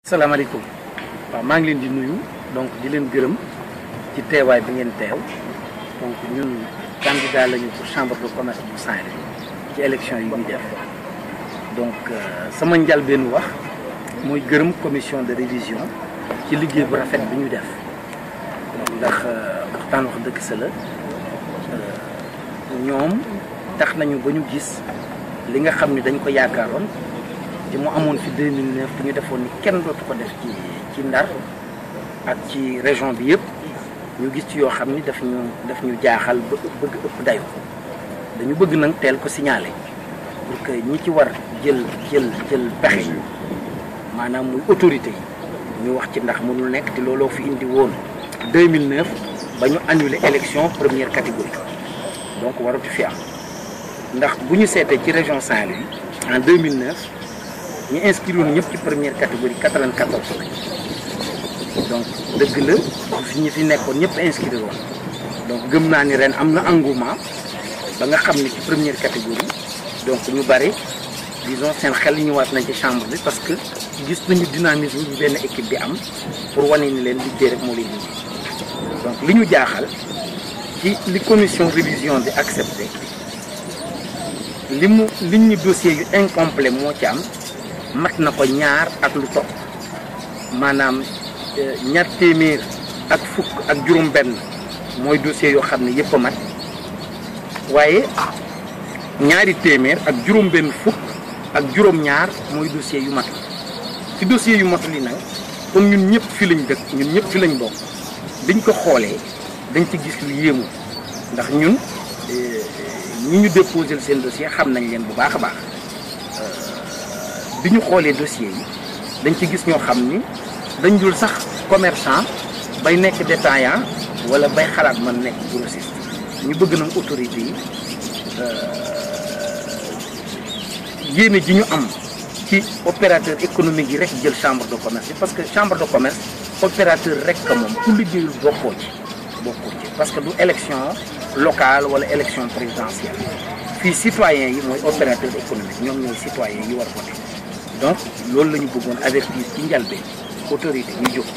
salaamaaleykum waaw maa ngi leen di nuyu donc di leen gërëm ci teewaay bi ngeen teew donc ñun candidat lañu pour chambre de commerce bu Saint-Louis ci élection yi ñuy def donc sama njëlbéenu wax mooy gërëm commission de révision ci liggéey bu rafet bi ñu def ndax waxtaan wax dëgg sa la ñoom tax nañu ba ñu gis li nga xam ni dañ ko yaakaaroon te mu amoon fi 2009 te ñu defoon ni kenn dootu ko def ci Ndar ak ci région bi yëpp ñu gis ci yoo xam ni daf ñu jaaxal bëgg ëpp dayu dañu bëgg nag teel ko signaler pour que ñi ci war jël pexe maanaam muy autorité yi ñu wax ci ndax mënul nekk te looloo fi indi woon 2009 ba ñu annulé élection première catégorie donc waratu fi am ndax bu ñu seetee ci région Saint-Louis en 2009 ñu inscrire woon ñëpp ci première catégorie 94 donc dëgg la fi ñi fi nekkoon ñëpp inscrire woon donc gëm naa ni ren am na engouement ba nga xam ne ci première catégorie donc ñu bari disons seen xel ñëwaat nañ ci chambre bi parce que gis nañu dynamisme bi benn équipe bi am pour wane ni leen liggéey rek moo leen liggéey donc li ñu jaaxal ci li commission révision bi accepté li ñu dossier yu incomplet moo ci am mat na ko ñaar ak lu topp maanaam ñaar téeméer ak fukk ak juróom benn mooy dossier yoo xam ne yëpp a mat waaye ñaari téeméer ak juróom benn fukk ak juróom ñaar mooy dossier yu mat ci dossier yu matul yi nag comme ñun ñëpp fi lañ dëkk ñun ñëpp fi lañ bokk biñ ko xoolee dañ ci gis lu yéemu ndax ñun ñi ñu déposé seen dossier xam nañ leen bu baax a baax bi ñu xoolee dossier yi dañ ci gis ñoo xam ni dañ dul sax commerçant bay nekk détaillant wala bay xalaat man nekk grossiste ñu bëgg nag autorité yi yéene ji ñu am ci opérateur économique yi rek jël chambre de commerce bi parce que chambre de commerce opérateur rek ka moom ku liggéeyul bokkoo ci parce que du élection locale wala élection présidentielle fii citoyens yi mooy opérateur économique ñoom ñooy citoyens yi war voté donc loolu la ñu bëggoon avertir ci njalbeen autorité ñu jóg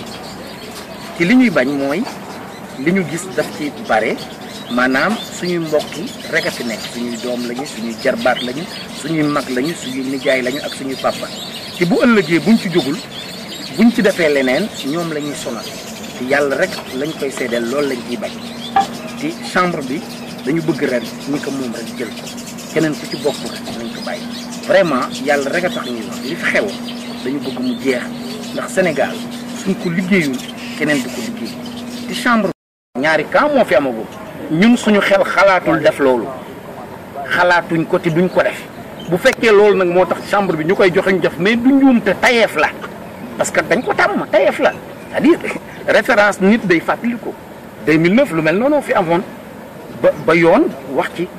ci li ñuy bañ mooy li ñu gis daf ci bare maanaam suñuy mbokk yi rek a fi nekk suñuy doom lañu suñuy jarbaat lañu suñuy mag lañu suñuy nijaay lañu ak suñuy papa te bu ëllëgee buñ ci jógul buñ ci defee leneen ñoom la ñuy sonal te yàlla rek lañ koy seedeel loolu lañ ciy bañ te chambre bi dañu bëgg ren ñi ko moom rek jël ko keneen ku ci bokk rek nañ ko bàyyi vraiment yàlla rek a tax ñuy wax li fi xew dañu bëgg mu jeex ndax Sénégal suñ ko liggéeyul keneen du ko liggéey te chambre ñaari camp moo fi amagum ñun suñu xel xalaatul def loolu xalaatuñ ko te duñ ko def bu fekkee loolu nag moo tax chambre bi ñu koy joxe ñu def mais du njuum te tayeef la parce que dañ ko tàmm tayeef la c'est-à-dire référence nit day fàttali ko 2009 lu mel noonu fi amoon ba yoon wax ci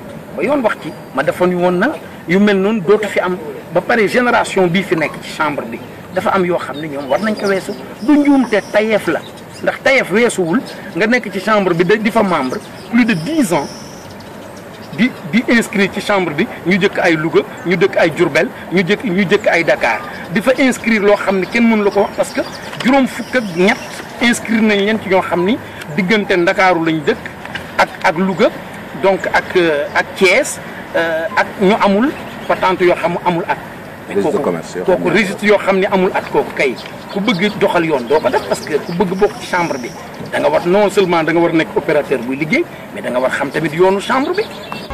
ma defoon woon na yu mel noonu dootu fi am ba pare génération bii fi nekk ci chambre bi dafa am yoo xam ne ñoom war nañ ko weesu du njuumte tayeef la ndax tayeef weesuwul nga nekk ci chambre bi di fa membre plus de 10 ans di inscrit ci chambre bi ñu jëkk ay Louga ñu dëkk ay Diourbel ñu jëkk ay Dakar di fa inscrire loo xam ne kenn mënu la ko wax parce que juróom fukk ak ñett inscrire nañ leen ci ñoo xam ni diggante Ndakaaru lañ dëkk ak Louga donc ak Thiès ak ñu amul patente yoo xam amul at. kooku registre yoo xam ne amul at kooku kay ku bëgg doxal yoon doo ko def parce que ku bëgg bokk ci chambre bi da nga war non seulement da nga war nekk opérateur buy liggéey mais da nga war xam tamit yoonu chambre bi